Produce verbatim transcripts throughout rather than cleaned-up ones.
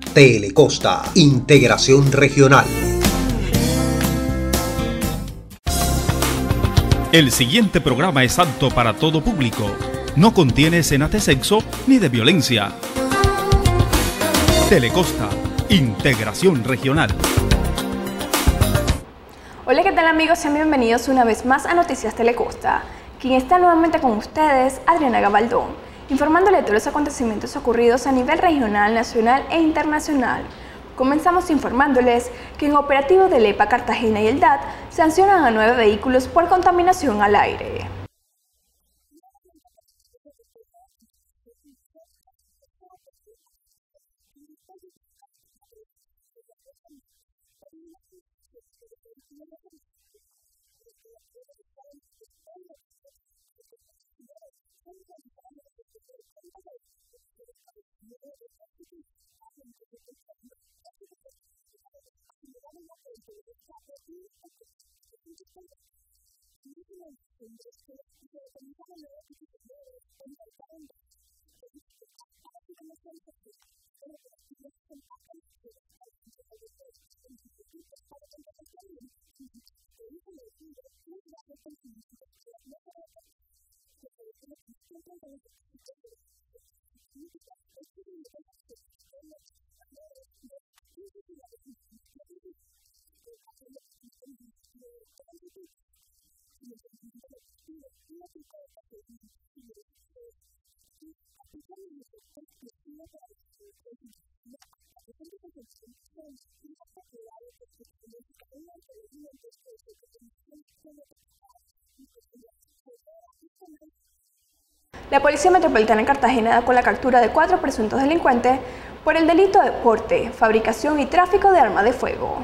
Telecosta, integración regional. El siguiente programa es apto para todo público. No contiene escenas de sexo ni de violencia. Telecosta, integración regional. Hola, ¿qué tal amigos? Sean bienvenidos una vez más a Noticias Telecosta. Quien está nuevamente con ustedes, Adriana Gabaldón, informándole de todos los acontecimientos ocurridos a nivel regional, nacional e internacional. Comenzamos informándoles que en operativo del E P A Cartagena y el D A T sancionan a nueve vehículos por contaminación al aire. La Policía Metropolitana de Cartagena da con la captura de cuatro presuntos delincuentes por el delito de porte, fabricación y tráfico de armas de fuego.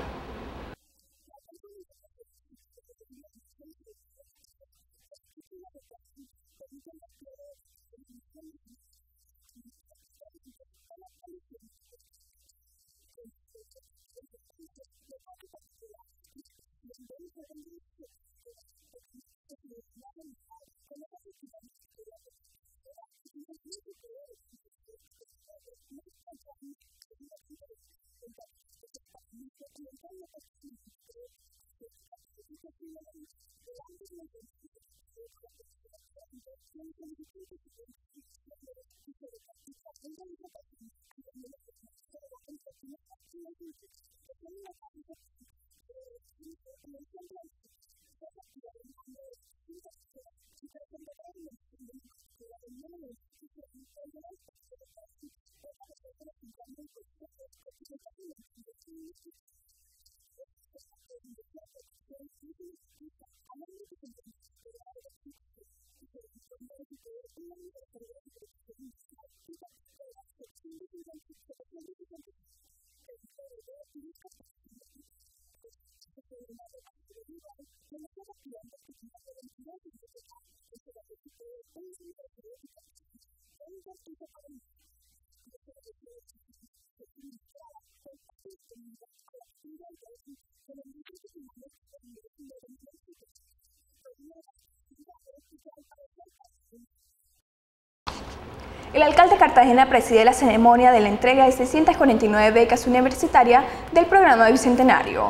El alcalde de Cartagena preside la ceremonia de la entrega de seiscientas cuarenta y nueve becas universitarias del programa Bicentenario.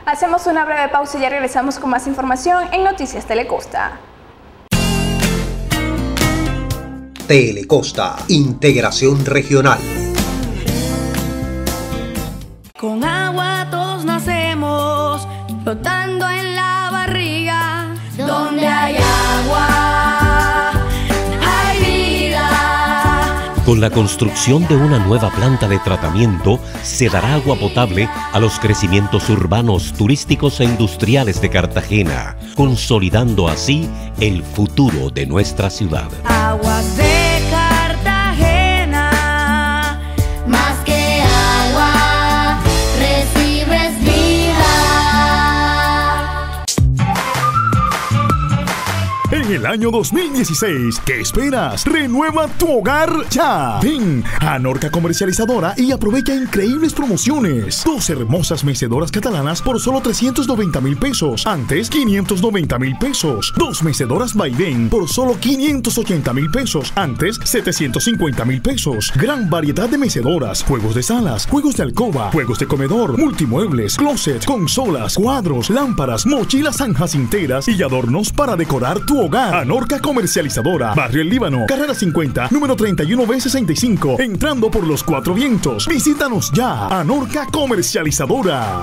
Hacemos una breve pausa y ya regresamos con más información en Noticias Telecosta. Telecosta, integración regional. Con agua todos nacemos, flotando en la barriga. Donde hay agua, hay vida. Con la construcción de una nueva planta de tratamiento, se dará agua potable a los crecimientos urbanos, turísticos e industriales de Cartagena, consolidando así el futuro de nuestra ciudad. Aguas de Cartagena, más que agua, recibes vida. En el año dos mil dieciséis, ¿qué esperas? Renueva tu hogar ya. Ven a Norca Comercializadora y aprovecha increíbles promociones. Dos hermosas mecedoras catalanas por solo trescientos noventa mil pesos. Antes, quinientos noventa mil pesos. Dos mecedoras Baidén por solo quinientos ochenta mil pesos. Antes, setecientos cincuenta mil pesos. Gran variedad de mecedoras, juegos de salas, juegos de alcoba, juegos de comedor, multimuebles, closet, consolas, cuadros, lámparas, mochilas sanjacinteras y adornos para decorar tu hogar. Anorca Comercializadora, Barrio El Líbano, carrera cincuenta, número treinta y uno B sesenta y cinco, entrando por los Cuatro Vientos. Visítanos ya, Anorca Comercializadora.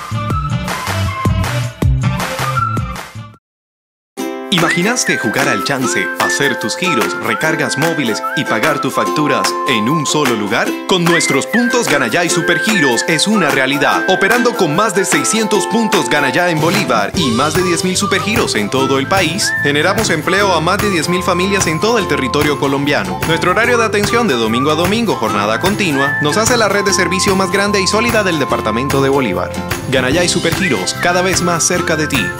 ¿Imaginaste jugar al chance, hacer tus giros, recargas móviles y pagar tus facturas en un solo lugar? Con nuestros puntos Ganayá y Supergiros es una realidad. Operando con más de seiscientos puntos Ganayá en Bolívar y más de diez mil Supergiros en todo el país, generamos empleo a más de diez mil familias en todo el territorio colombiano. Nuestro horario de atención de domingo a domingo, jornada continua, nos hace la red de servicio más grande y sólida del departamento de Bolívar. Ganayá y Supergiros, cada vez más cerca de ti.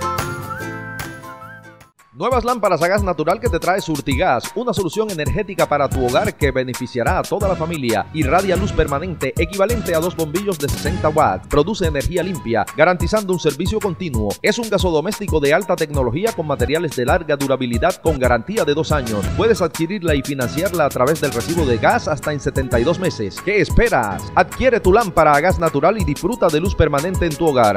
Nuevas lámparas a gas natural que te trae Surtigas, una solución energética para tu hogar que beneficiará a toda la familia. Irradia luz permanente equivalente a dos bombillos de sesenta watts. Produce energía limpia, garantizando un servicio continuo. Es un gasodoméstico de alta tecnología con materiales de larga durabilidad con garantía de dos años. Puedes adquirirla y financiarla a través del recibo de gas hasta en setenta y dos meses. ¿Qué esperas? Adquiere tu lámpara a gas natural y disfruta de luz permanente en tu hogar.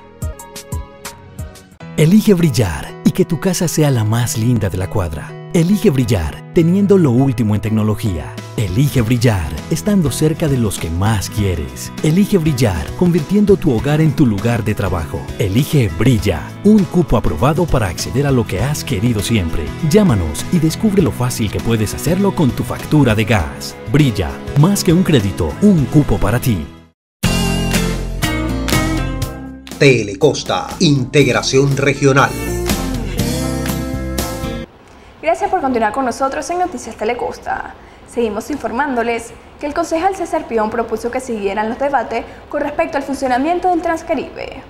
Elige brillar y que tu casa sea la más linda de la cuadra. Elige brillar teniendo lo último en tecnología. Elige brillar estando cerca de los que más quieres. Elige brillar convirtiendo tu hogar en tu lugar de trabajo. Elige Brilla, un cupo aprobado para acceder a lo que has querido siempre. Llámanos y descubre lo fácil que puedes hacerlo con tu factura de gas. Brilla, más que un crédito, un cupo para ti. Telecosta, integración regional. Gracias por continuar con nosotros en Noticias Telecosta. Seguimos informándoles que el concejal César Pion propuso que siguieran los debates con respecto al funcionamiento del Transcaribe.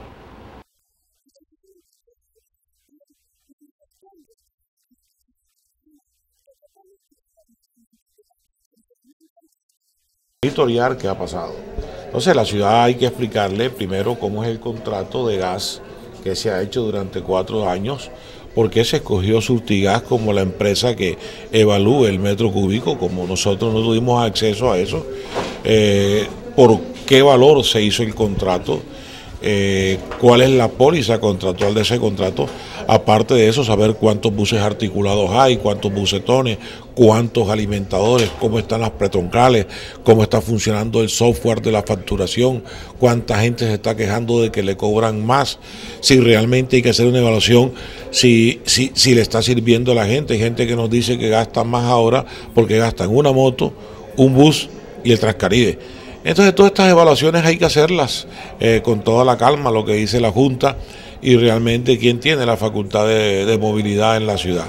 Editorial que ha pasado. Entonces la ciudad hay que explicarle primero cómo es el contrato de gas que se ha hecho durante cuatro años, por qué se escogió Surtigas como la empresa que evalúe el metro cúbico, como nosotros no tuvimos acceso a eso, eh, por qué valor se hizo el contrato, eh, cuál es la póliza contractual de ese contrato, aparte de eso saber cuántos buses articulados hay, cuántos bucetones, cuántos alimentadores, cómo están las pretroncales, cómo está funcionando el software de la facturación, cuánta gente se está quejando de que le cobran más, si realmente hay que hacer una evaluación, si, si, si le está sirviendo a la gente. Hay gente que nos dice que gastan más ahora porque gastan una moto, un bus y el Transcaribe. Entonces todas estas evaluaciones hay que hacerlas eh, con toda la calma, lo que dice la Junta y realmente quién tiene la facultad de, de movilidad en la ciudad.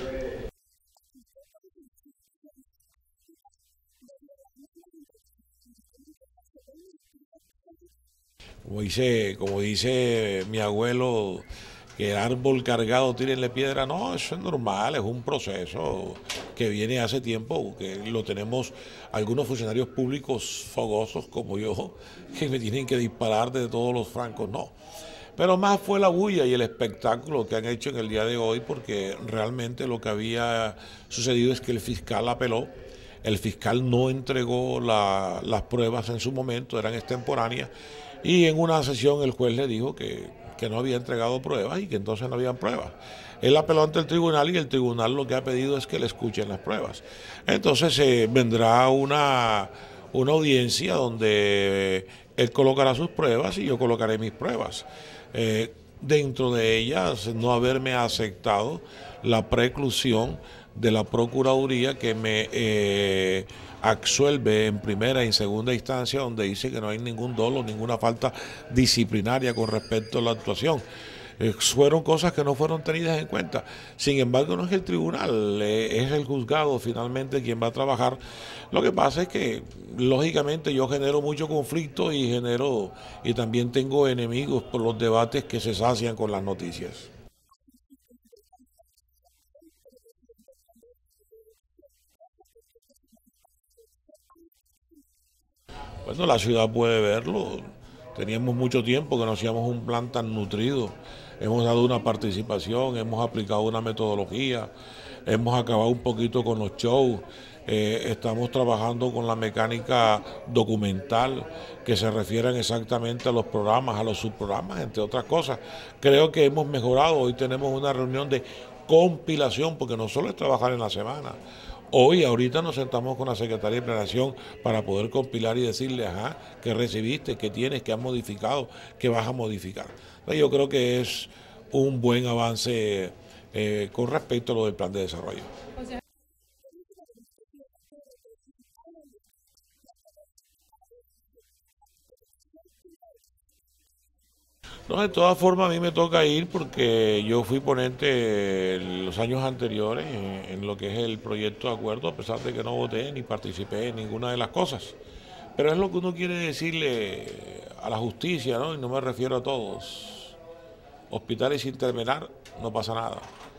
Como dice, como dice mi abuelo, que el árbol cargado tírenle piedra, no, eso es normal, es un proceso que viene hace tiempo, que lo tenemos algunos funcionarios públicos fogosos como yo, que me tienen que disparar de todos los francos, no. Pero más fue la bulla y el espectáculo que han hecho en el día de hoy, porque realmente lo que había sucedido es que el fiscal apeló, el fiscal no entregó la, las pruebas en su momento, eran extemporáneas, y en una sesión el juez le dijo que, que no había entregado pruebas y que entonces no habían pruebas. Él apeló ante el tribunal y el tribunal lo que ha pedido es que le escuchen las pruebas. Entonces eh, vendrá una, una audiencia donde él colocará sus pruebas y yo colocaré mis pruebas. Eh, dentro de ellas, no haberme aceptado la preclusión de la Procuraduría que me eh, absuelve en primera y en segunda instancia, donde dice que no hay ningún dolo, ninguna falta disciplinaria con respecto a la actuación. Eh, fueron cosas que no fueron tenidas en cuenta. Sin embargo, no es el tribunal, eh, es el juzgado finalmente quien va a trabajar. Lo que pasa es que, lógicamente, yo genero mucho conflicto y genero y también tengo enemigos por los debates que se sacian con las noticias. Bueno, la ciudad puede verlo. Teníamos mucho tiempo que no hacíamos un plan tan nutrido. Hemos dado una participación, hemos aplicado una metodología, hemos acabado un poquito con los shows, eh, estamos trabajando con la mecánica documental que se refieren exactamente a los programas, a los subprogramas, entre otras cosas. Creo que hemos mejorado. Hoy tenemos una reunión de compilación, porque no solo es trabajar en la semana. Hoy, ahorita nos sentamos con la Secretaría de Planeación para poder compilar y decirle, ajá, qué recibiste, qué tienes, qué has modificado, qué vas a modificar. Yo creo que es un buen avance eh, con respecto a lo del plan de desarrollo. No, de todas formas a mí me toca ir porque yo fui ponente en los años anteriores en, en lo que es el proyecto de acuerdo, a pesar de que no voté ni participé en ninguna de las cosas. Pero es lo que uno quiere decirle a la justicia, ¿no? Y no me refiero a todos. Hospitales sin terminar, no pasa nada.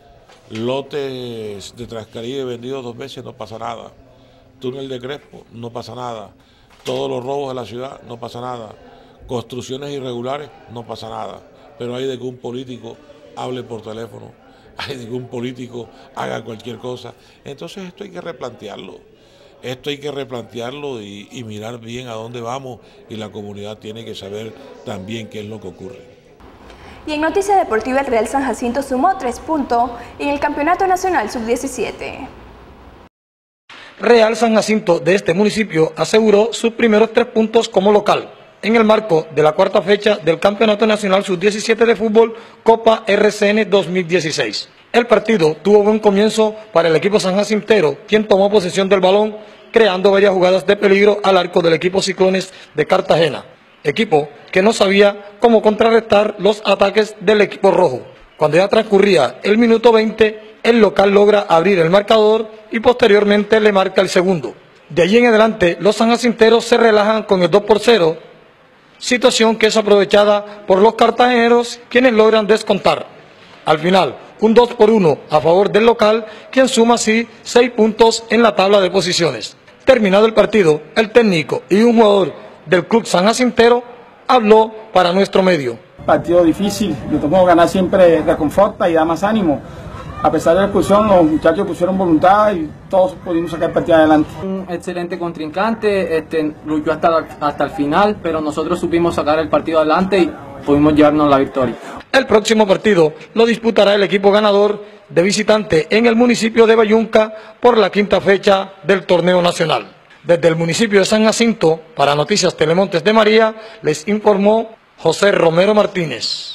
Lotes de Transcaribe vendidos dos veces, no pasa nada. Túnel de Crespo, no pasa nada. Todos los robos de la ciudad, no pasa nada. Construcciones irregulares, no pasa nada, pero hay de que un político hable por teléfono, hay de que un político haga cualquier cosa. Entonces esto hay que replantearlo, esto hay que replantearlo y, y mirar bien a dónde vamos, y la comunidad tiene que saber también qué es lo que ocurre. Y en Noticias Deportivas, el Real San Jacinto sumó tres puntos en el Campeonato Nacional sub diecisiete. Real San Jacinto de este municipio aseguró sus primeros tres puntos como local en el marco de la cuarta fecha del Campeonato Nacional sub diecisiete de Fútbol Copa R C N dos mil dieciséis. El partido tuvo buen comienzo para el equipo sanjacintero, quien tomó posesión del balón, creando varias jugadas de peligro al arco del equipo Ciclones de Cartagena, equipo que no sabía cómo contrarrestar los ataques del equipo rojo. Cuando ya transcurría el minuto veinte, el local logra abrir el marcador y posteriormente le marca el segundo. De allí en adelante, los sanjacinteros se relajan con el dos por cero, situación que es aprovechada por los cartageneros, quienes logran descontar. Al final, un dos por uno a favor del local, quien suma así seis puntos en la tabla de posiciones. Terminado el partido, el técnico y un jugador del club sanjacintero habló para nuestro medio. Partido difícil, le tocó ganar, siempre reconforta y da más ánimo. A pesar de la expulsión, los muchachos pusieron voluntad y todos pudimos sacar el partido adelante. Un excelente contrincante, este, luchó hasta, hasta el final, pero nosotros supimos sacar el partido adelante y pudimos llevarnos la victoria. El próximo partido lo disputará el equipo ganador de visitante en el municipio de Bayunca por la quinta fecha del torneo nacional. Desde el municipio de San Jacinto, para Noticias Telemontes de María, les informó José Romero Martínez.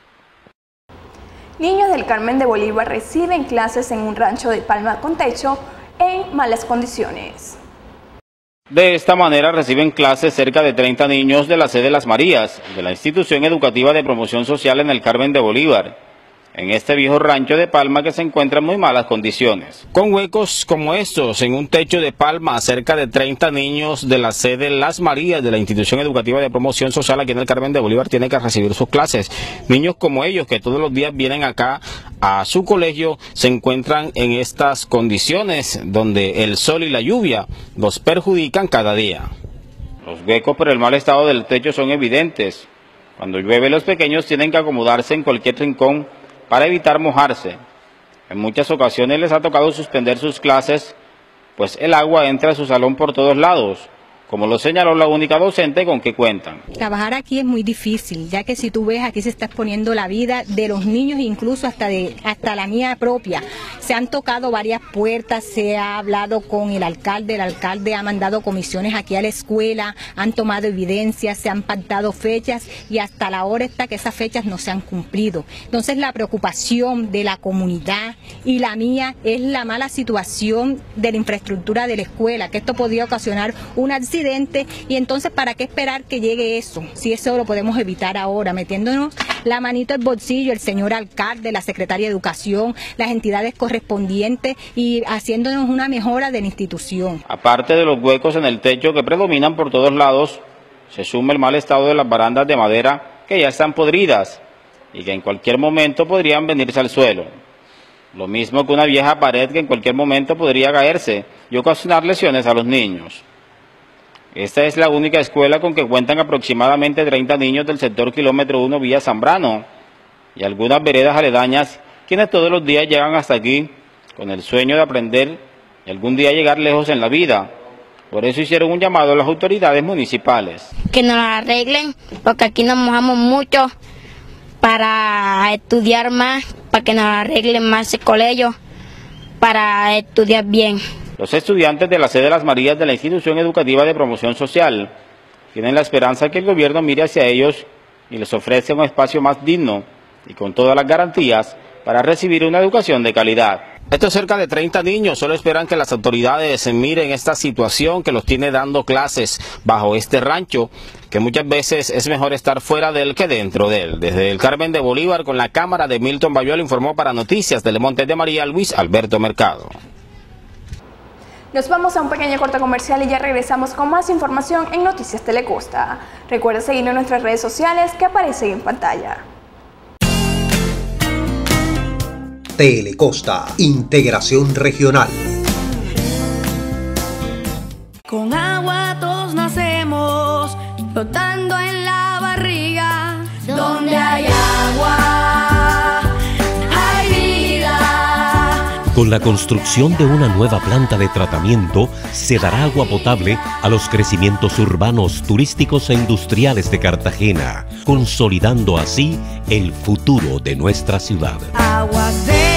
Niños del Carmen de Bolívar reciben clases en un rancho de palma con techo en malas condiciones. De esta manera reciben clases cerca de treinta niños de la sede Las Marías, de la Institución Educativa de Promoción Social en el Carmen de Bolívar, en este viejo rancho de palma que se encuentra en muy malas condiciones. Con huecos como estos en un techo de palma, cerca de treinta niños de la sede Las Marías de la Institución Educativa de Promoción Social aquí en el Carmen de Bolívar tienen que recibir sus clases. Niños como ellos que todos los días vienen acá a su colegio se encuentran en estas condiciones donde el sol y la lluvia los perjudican cada día. Los huecos por el mal estado del techo son evidentes. Cuando llueve los pequeños tienen que acomodarse en cualquier rincón para evitar mojarse. En muchas ocasiones les ha tocado suspender sus clases, pues el agua entra a su salón por todos lados, como lo señaló la única docente con que cuentan. Trabajar aquí es muy difícil, ya que si tú ves aquí se está exponiendo la vida de los niños, incluso hasta de hasta la mía propia. Se han tocado varias puertas, se ha hablado con el alcalde, el alcalde ha mandado comisiones aquí a la escuela, han tomado evidencias, se han pactado fechas y hasta la hora está que esas fechas no se han cumplido. Entonces la preocupación de la comunidad y la mía es la mala situación de la infraestructura de la escuela, que esto podría ocasionar un accidente. Y entonces, ¿para qué esperar que llegue eso? Si eso lo podemos evitar ahora, metiéndonos la manito al bolsillo, el señor alcalde, la secretaria de Educación, las entidades correspondientes y haciéndonos una mejora de la institución. Aparte de los huecos en el techo que predominan por todos lados, se suma el mal estado de las barandas de madera que ya están podridas y que en cualquier momento podrían venirse al suelo. Lo mismo que una vieja pared que en cualquier momento podría caerse y ocasionar lesiones a los niños. Esta es la única escuela con que cuentan aproximadamente treinta niños del sector kilómetro uno vía Zambrano y algunas veredas aledañas, quienes todos los días llegan hasta aquí con el sueño de aprender y algún día llegar lejos en la vida. Por eso hicieron un llamado a las autoridades municipales. Que nos la arreglen, porque aquí nos mojamos mucho para estudiar más, para que nos arreglen más el colegio, para estudiar bien. Los estudiantes de la sede de Las Marías de la Institución Educativa de Promoción Social tienen la esperanza que el gobierno mire hacia ellos y les ofrezca un espacio más digno y con todas las garantías para recibir una educación de calidad. Estos cerca de treinta niños solo esperan que las autoridades miren esta situación que los tiene dando clases bajo este rancho, que muchas veces es mejor estar fuera de él que dentro de él. Desde el Carmen de Bolívar, con la cámara de Milton Bayol, informó para Noticias del Monte de María Luis Alberto Mercado. Nos vamos a un pequeño corte comercial y ya regresamos con más información en Noticias Telecosta. Recuerda seguirnos en nuestras redes sociales que aparecen en pantalla. Telecosta, integración regional. Con agua todos nacemos, flotando en la barriga. Donde hay agua, hay vida. Con la construcción de una nueva planta de tratamiento, se dará agua potable a los crecimientos urbanos, turísticos e industriales de Cartagena, consolidando así el futuro de nuestra ciudad. Aguas de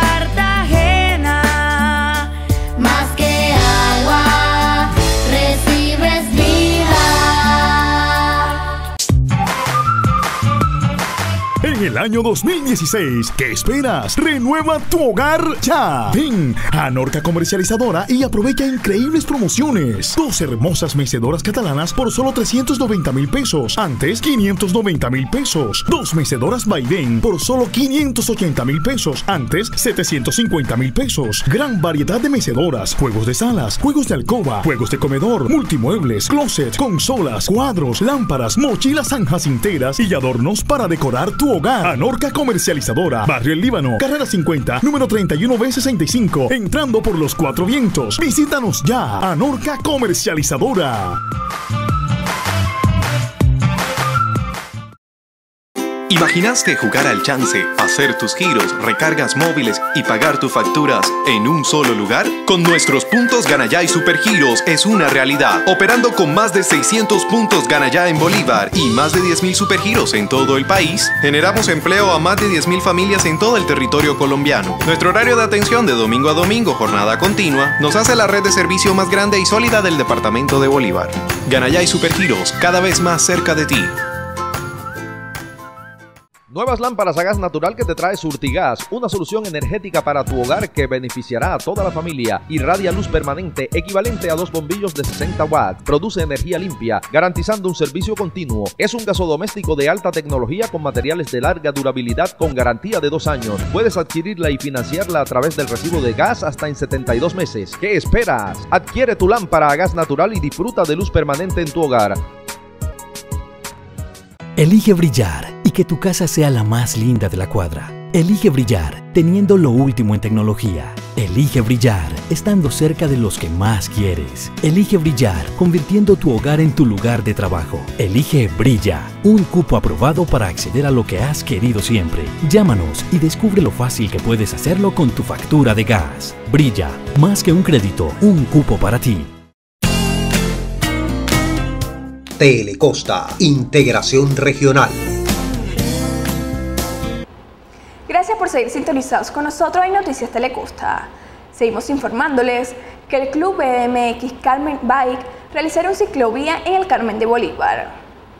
Cartagena, más que agua, recibes vida. En el año dos mil dieciséis, ¿qué esperas? Renueva tu hogar ya. Ven a Norca Comercializadora y aprovecha increíbles promociones. Dos hermosas mecedoras catalanas por solo trescientos noventa mil pesos. Antes, quinientos noventa mil pesos. Dos mecedoras Baidén por solo quinientos ochenta mil pesos. Antes, setecientos cincuenta mil pesos. Gran variedad de mecedoras, juegos de salas, juegos de alcoba, juegos de comedor, multimuebles, closet, consolas, cuadros, lámparas, mochilas sanjacinteras y adornos para decorar tu hogar. Anorca Comercializadora, Barrio El Líbano, carrera cincuenta, número treinta y uno B sesenta y cinco, entrando por los Cuatro Vientos. Visítanos ya, Anorca Comercializadora. ¿Imaginaste jugar al chance, hacer tus giros, recargas móviles y pagar tus facturas en un solo lugar? Con nuestros puntos Ganayá y Supergiros es una realidad. Operando con más de seiscientos puntos Ganayá en Bolívar y más de diez mil Supergiros en todo el país, generamos empleo a más de diez mil familias en todo el territorio colombiano. Nuestro horario de atención de domingo a domingo, jornada continua, nos hace la red de servicio más grande y sólida del departamento de Bolívar. Ganayá y Supergiros, cada vez más cerca de ti. Nuevas lámparas a gas natural que te trae Surtigas, una solución energética para tu hogar que beneficiará a toda la familia. Irradia luz permanente equivalente a dos bombillos de sesenta watts. Produce energía limpia, garantizando un servicio continuo. Es un gasodoméstico de alta tecnología con materiales de larga durabilidad con garantía de dos años. Puedes adquirirla y financiarla a través del recibo de gas hasta en setenta y dos meses. ¿Qué esperas? Adquiere tu lámpara a gas natural y disfruta de luz permanente en tu hogar. Elige brillar y que tu casa sea la más linda de la cuadra. Elige brillar teniendo lo último en tecnología. Elige brillar estando cerca de los que más quieres. Elige brillar convirtiendo tu hogar en tu lugar de trabajo. Elige Brilla, un cupo aprobado para acceder a lo que has querido siempre. Llámanos y descubre lo fácil que puedes hacerlo con tu factura de gas. Brilla, más que un crédito, un cupo para ti. Telecosta, integración regional. Gracias por seguir sintonizados con nosotros en Noticias Telecosta. Seguimos informándoles que el Club B M X Carmen Bike realizará un ciclovía en el Carmen de Bolívar.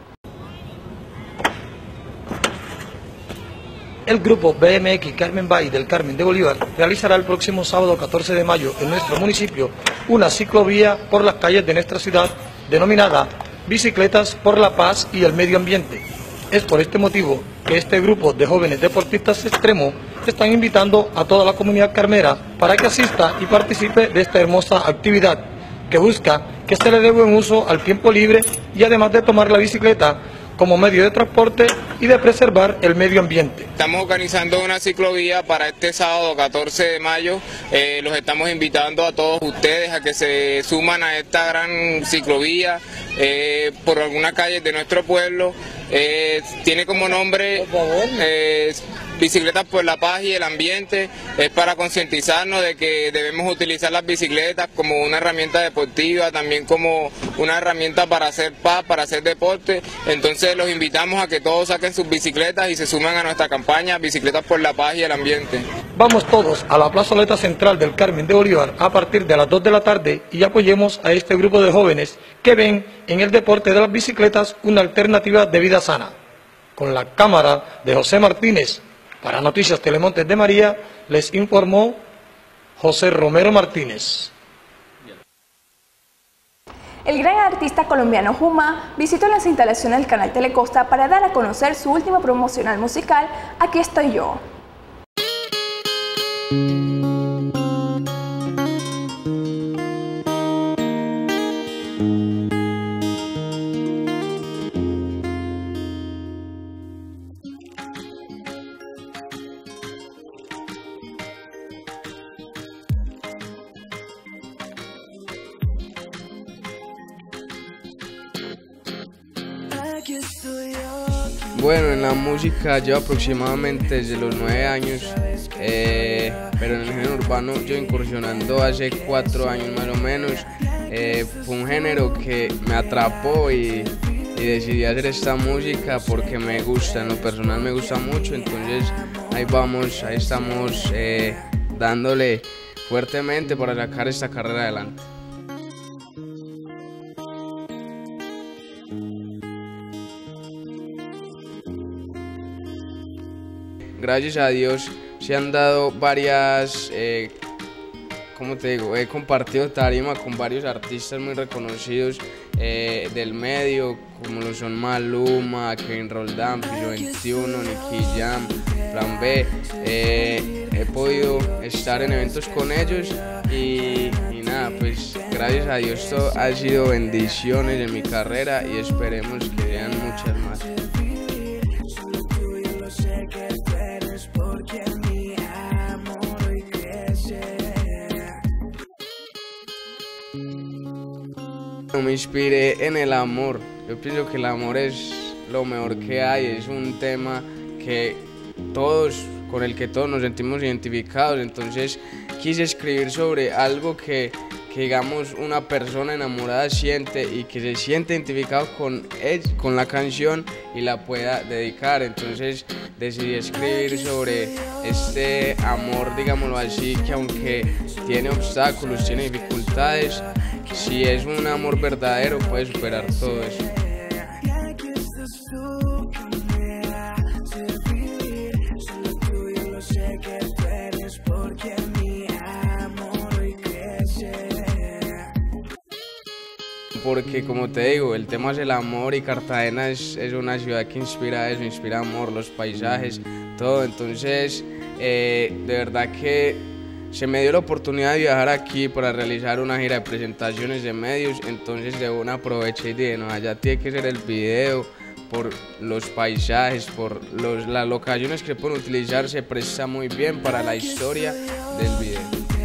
El grupo B M X Carmen Bike del Carmen de Bolívar realizará el próximo sábado catorce de mayo en nuestro municipio una ciclovía por las calles de nuestra ciudad denominada Bicicletas por la Paz y el Medio Ambiente. Es por este motivo que este grupo de jóvenes deportistas extremos están invitando a toda la comunidad carmera para que asista y participe de esta hermosa actividad que busca que se le dé buen uso al tiempo libre y además de tomar la bicicleta como medio de transporte y de preservar el medio ambiente. Estamos organizando una ciclovía para este sábado catorce de mayo, eh, los estamos invitando a todos ustedes a que se suman a esta gran ciclovía eh, por algunas calles de nuestro pueblo. Eh, tiene como nombre eh, Bicicletas por la Paz y el Ambiente. Es para concientizarnos de que debemos utilizar las bicicletas como una herramienta deportiva, también como una herramienta para hacer paz, para hacer deporte. Entonces los invitamos a que todos saquen sus bicicletas y se suman a nuestra campaña Bicicletas por la Paz y el Ambiente. Vamos todos a la plazoleta central del Carmen de Bolívar a partir de las dos de la tarde y apoyemos a este grupo de jóvenes que ven en el deporte de las bicicletas una alternativa de vida sana. Con la cámara de José Martínez, para Noticias Telemontes de María, les informó José Romero Martínez. El gran artista colombiano Juma visitó las instalaciones del canal Telecosta para dar a conocer su último promocional musical, Aquí estoy yo. Bueno, en la música llevo aproximadamente desde los nueve años, eh, pero en el género urbano yo incursionando hace cuatro años más o menos. Eh, fue un género que me atrapó y, y decidí hacer esta música porque me gusta, en lo personal me gusta mucho, entonces ahí vamos, ahí estamos eh, dándole fuertemente para sacar esta carrera adelante. Gracias a Dios se han dado varias, eh, ¿cómo te digo? He compartido tarima con varios artistas muy reconocidos eh, del medio, como lo son Maluma, Kevin Roldán, Pillo veintiuno, Nicky Jam, Plan B. Eh, he podido estar en eventos con ellos y, y nada, pues gracias a Dios esto ha sido bendiciones en mi carrera y esperemos que sean muchas más. Me inspiré en el amor. Yo pienso que el amor es lo mejor que hay, es un tema que todos, con el que todos nos sentimos identificados, entonces quise escribir sobre algo que, que digamos una persona enamorada siente y que se siente identificado con, él, con la canción y la pueda dedicar, entonces decidí escribir sobre este amor, digámoslo así, que aunque tiene obstáculos, tiene dificultades, si es un amor verdadero puede superar todo eso. Porque como te digo, el tema es el amor y Cartagena es, es una ciudad que inspira eso, inspira amor, los paisajes, todo. Entonces, eh, de verdad que se me dio la oportunidad de viajar aquí para realizar una gira de presentaciones de medios, entonces de una aproveché y dije, no, allá tiene que ser el video, por los paisajes, por los, las locaciones que pueden utilizar, se presta muy bien para la historia del video.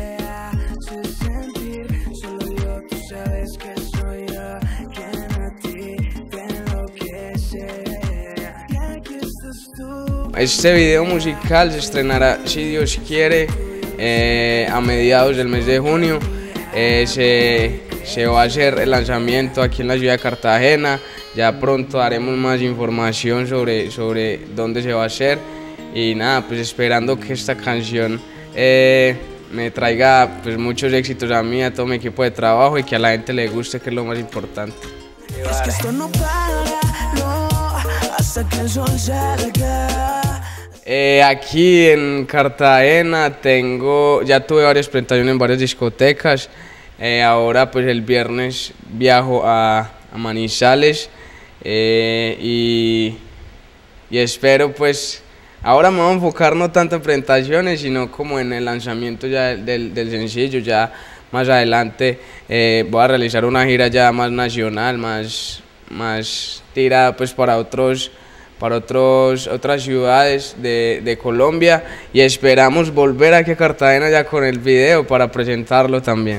Este video musical se estrenará, si Dios quiere, eh, a mediados del mes de junio. Eh, se, se va a hacer el lanzamiento aquí en la ciudad de Cartagena, ya pronto haremos más información sobre, sobre dónde se va a hacer y nada, pues esperando que esta canción eh, me traiga pues muchos éxitos a mí, a todo mi equipo de trabajo y que a la gente le guste, que es lo más importante. Es que esto no para, no, hasta que el sol salga. Eh, aquí en Cartagena tengo, ya tuve varias presentaciones en varias discotecas, eh, ahora pues el viernes viajo a, a Manizales eh, y, y espero pues, ahora me voy a enfocar no tanto en presentaciones sino como en el lanzamiento ya del, del sencillo, ya más adelante eh, voy a realizar una gira ya más nacional, más, más tirada pues para otros para otros, otras ciudades de, de Colombia y esperamos volver aquí a Cartagena ya con el video para presentarlo también.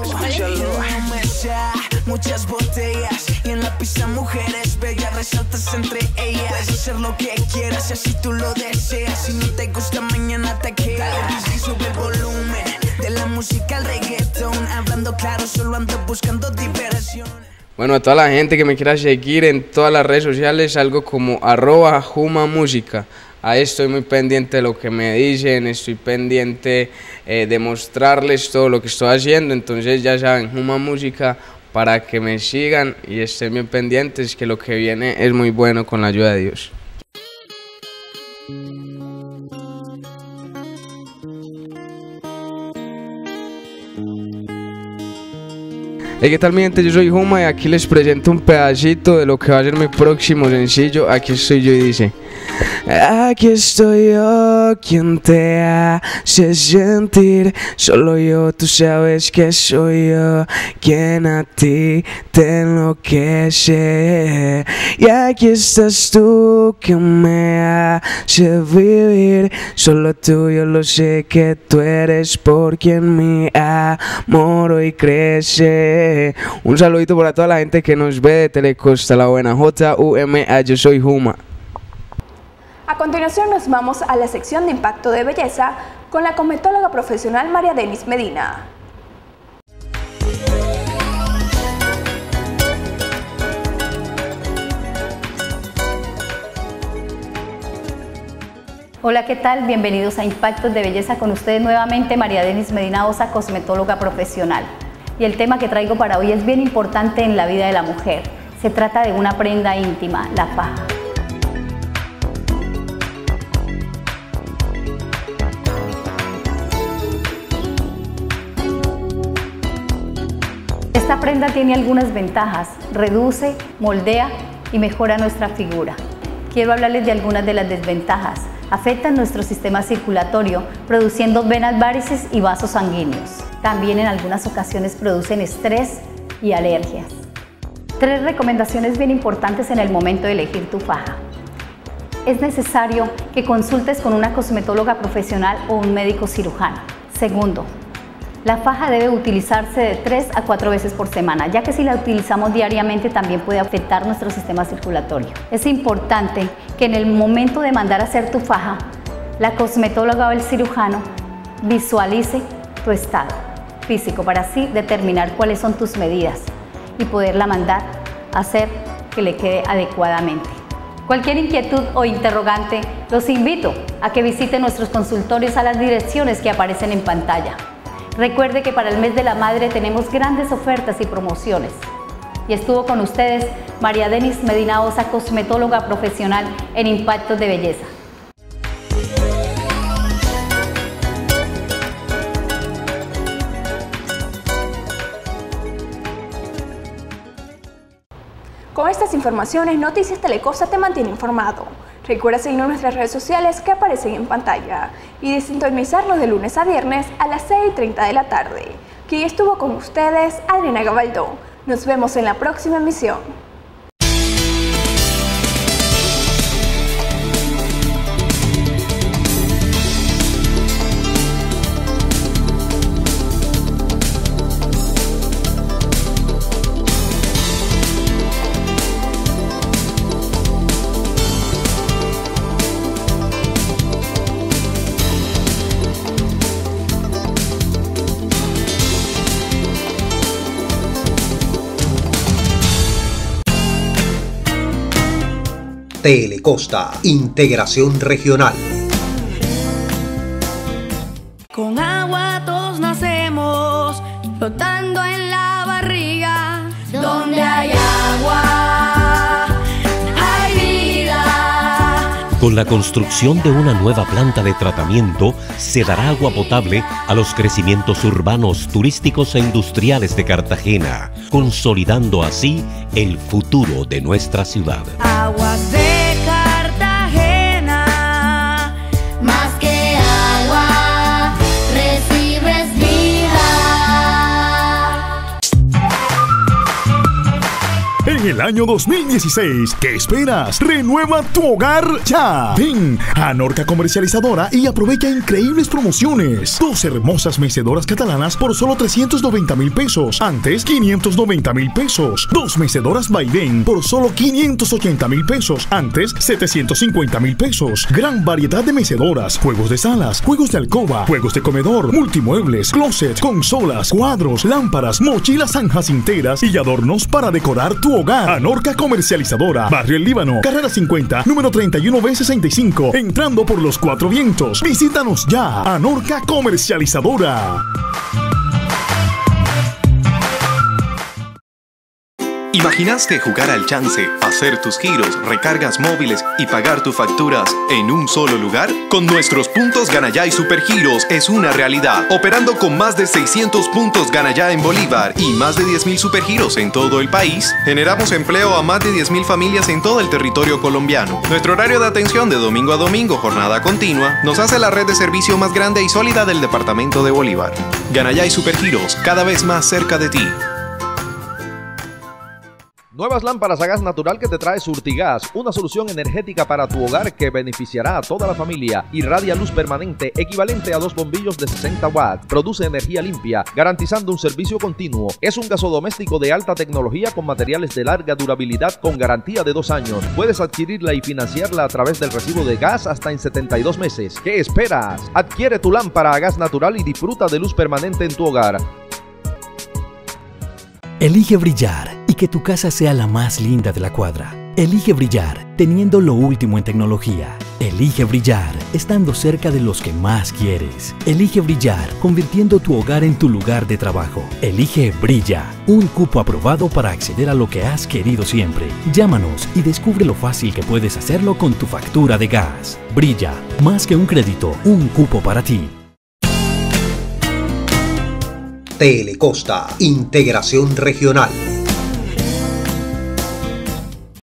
Muchas botellas y en la pista mujeres bellas, resaltas entre ellas. Puedes hacer lo que quieras si así tú lo deseas. Si no te gusta mañana te quedas. Y sube el volumen de la música al reggaetón. Hablando claro, solo ando buscando diversión. Bueno, a toda la gente que me quiera seguir en todas las redes sociales, algo como arroba Juma Música. Ahí estoy muy pendiente de lo que me dicen, estoy pendiente eh, de mostrarles todo lo que estoy haciendo. Entonces ya saben, Juma Música, para que me sigan y estén bien pendientes, que lo que viene es muy bueno con la ayuda de Dios. Hey, ¿qué tal mi gente? Yo soy Juma y aquí les presento un pedacito de lo que va a ser mi próximo sencillo. Aquí estoy yo y dice: aquí estoy yo, quien te hace sentir. Solo yo, tú sabes que soy yo, quien a ti te enloquece. Y aquí estás tú, que me hace vivir. Solo tú, yo lo sé que tú eres por quien mi amor hoy crece. Un saludito para toda la gente que nos ve de Telecosta La Buena, J U M A, yo soy Juma. A continuación nos vamos a la sección de Impacto de Belleza con la cosmetóloga profesional María Denis Medina. Hola, ¿qué tal? Bienvenidos a Impactos de Belleza, con ustedes nuevamente María Denis Medina Osa, cosmetóloga profesional. Y el tema que traigo para hoy es bien importante en la vida de la mujer. Se trata de una prenda íntima, la faja. Esta prenda tiene algunas ventajas: reduce, moldea y mejora nuestra figura. Quiero hablarles de algunas de las desventajas. Afectan nuestro sistema circulatorio, produciendo venas varices y vasos sanguíneos. También en algunas ocasiones producen estrés y alergias. Tres recomendaciones bien importantes en el momento de elegir tu faja. Es necesario que consultes con una cosmetóloga profesional o un médico cirujano. Segundo, la faja debe utilizarse de tres a cuatro veces por semana, ya que si la utilizamos diariamente también puede afectar nuestro sistema circulatorio. Es importante que en el momento de mandar a hacer tu faja, la cosmetóloga o el cirujano visualice tu estado físico para así determinar cuáles son tus medidas y poderla mandar a hacer que le quede adecuadamente. Cualquier inquietud o interrogante, los invito a que visiten nuestros consultorios a las direcciones que aparecen en pantalla. Recuerde que para el mes de la madre tenemos grandes ofertas y promociones. Y estuvo con ustedes María Denis Medina Osa, cosmetóloga profesional en Impactos de Belleza. Con estas informaciones, Noticias Telecosta te mantiene informado. Recuerda seguirnos en nuestras redes sociales que aparecen en pantalla y de sintonizarnos de lunes a viernes a las seis y treinta de la tarde. Quien estuvo con ustedes, Adriana Gabaldón. Nos vemos en la próxima emisión. Telecosta, integración regional. Con agua todos nacemos, flotando en la barriga. Donde hay agua, hay vida. Con la construcción de una nueva planta de tratamiento, se dará agua potable a los crecimientos urbanos, turísticos e industriales de Cartagena, consolidando así el futuro de nuestra ciudad. Aguas de Cartagena, más que agua, recibes vida. En el año dos mil dieciséis, ¿qué esperas? Renueva tu hogar ya. Ven a Norca Comercializadora y aprovecha increíbles promociones. Dos hermosas mecedoras catalanas por solo trescientos noventa mil pesos. Antes, quinientos noventa mil pesos. Dos mecedoras Baidén por solo quinientos ochenta mil pesos. Antes, setecientos cincuenta mil pesos. Gran variedad de mecedoras, juegos de salas, juegos de alcoba, juegos de comedor, multimuebles, closet, consolas, cuadros, lámparas, mochilas sanjacinteras y adornos para decorar tu hogar. Anorca Comercializadora, Barrio El Líbano, carrera cincuenta, número treinta y uno B sesenta y cinco, entrando por los Cuatro Vientos. Visítanos ya, Anorca Comercializadora. ¿Imaginaste jugar al chance, hacer tus giros, recargas móviles y pagar tus facturas en un solo lugar? Con nuestros puntos Ganayay Supergiros es una realidad. Operando con más de seiscientos puntos Ganayay en Bolívar y más de diez mil supergiros en todo el país, generamos empleo a más de diez mil familias en todo el territorio colombiano. Nuestro horario de atención de domingo a domingo, jornada continua, nos hace la red de servicio más grande y sólida del departamento de Bolívar. Ganayay Supergiros, cada vez más cerca de ti. Nuevas lámparas a gas natural que te trae Surtigas, una solución energética para tu hogar que beneficiará a toda la familia. Irradia luz permanente equivalente a dos bombillos de sesenta watts. Produce energía limpia, garantizando un servicio continuo. Es un gasodoméstico de alta tecnología con materiales de larga durabilidad con garantía de dos años. Puedes adquirirla y financiarla a través del recibo de gas hasta en setenta y dos meses. ¿Qué esperas? Adquiere tu lámpara a gas natural y disfruta de luz permanente en tu hogar. Elige brillar y que tu casa sea la más linda de la cuadra. Elige brillar teniendo lo último en tecnología. Elige brillar estando cerca de los que más quieres. Elige brillar convirtiendo tu hogar en tu lugar de trabajo. Elige Brilla, un cupo aprobado para acceder a lo que has querido siempre. Llámanos y descubre lo fácil que puedes hacerlo con tu factura de gas. Brilla, más que un crédito, un cupo para ti. Telecosta, integración regional.